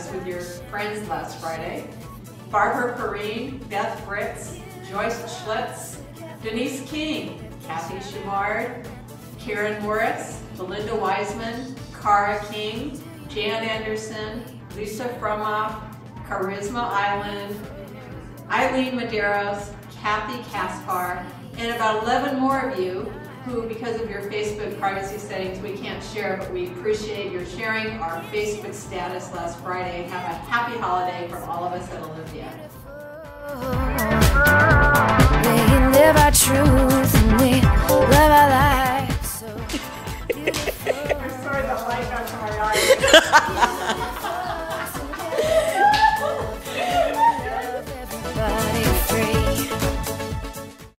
us with your friends last Friday. Barbara Perrine, Beth Fritz, Joyce Schlitz, Denise King, Kathy Shumard, Karen Morris, Belinda Wiseman, Cara King, Jan Anderson, Lisa Frumoff, Charisma Island, Eileen Medeiros, Kathy Caspar, and about 11 more of you who, because of your Facebook privacy settings, we can't share, but we appreciate your sharing our Facebook status last Friday. Have a happy holiday from all of us at Olivia.